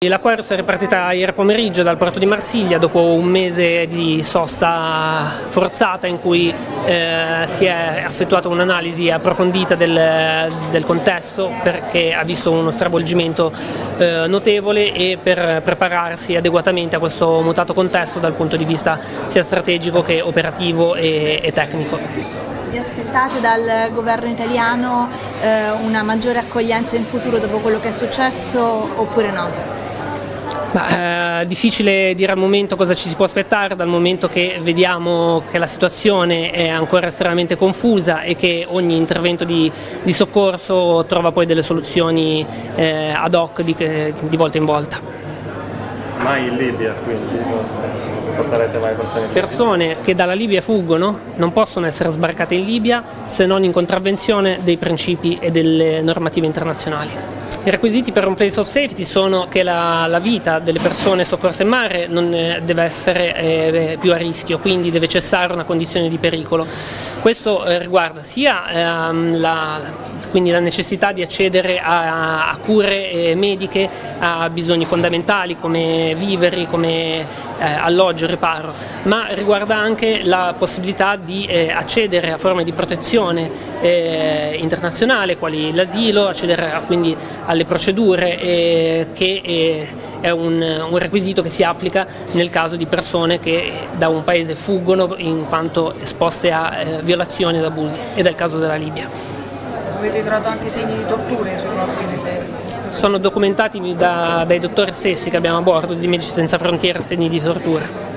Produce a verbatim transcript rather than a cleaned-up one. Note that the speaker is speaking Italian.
L'Aquarius è ripartita ieri pomeriggio dal porto di Marsiglia dopo un mese di sosta forzata in cui eh, si è effettuata un'analisi approfondita del, del contesto, perché ha visto uno stravolgimento eh, notevole, e per prepararsi adeguatamente a questo mutato contesto dal punto di vista sia strategico che operativo e, e tecnico. Vi aspettate dal governo italiano eh, una maggiore accoglienza in futuro dopo quello che è successo oppure no? Ma, eh, difficile dire al momento cosa ci si può aspettare, dal momento che vediamo che la situazione è ancora estremamente confusa e che ogni intervento di, di soccorso trova poi delle soluzioni eh, ad hoc di, di volta in volta. Mai in Libia, quindi porterete mai persone? Persone che dalla Libia fuggono non possono essere sbarcate in Libia se non in contravvenzione dei principi e delle normative internazionali. I requisiti per un place of safety sono che la, la vita delle persone soccorse in mare non eh, deve essere eh, più a rischio, quindi deve cessare una condizione di pericolo. Questo eh, riguarda sia ehm, la, quindi la necessità di accedere a, a cure eh, mediche, a bisogni fondamentali come viveri, come eh, alloggio, riparo, ma riguarda anche la possibilità di eh, accedere a forme di protezione eh, internazionale, quali l'asilo, accedere a, quindi alle procedure, eh, che eh, è un, un requisito che si applica nel caso di persone che da un paese fuggono in quanto esposte a eh, violazioni ed abusi, ed è il caso della Libia. Avete trovato anche segni di torture sui corpi delle... Sono documentati da, dai dottori stessi che abbiamo a bordo di Medici Senza Frontiere segni di tortura.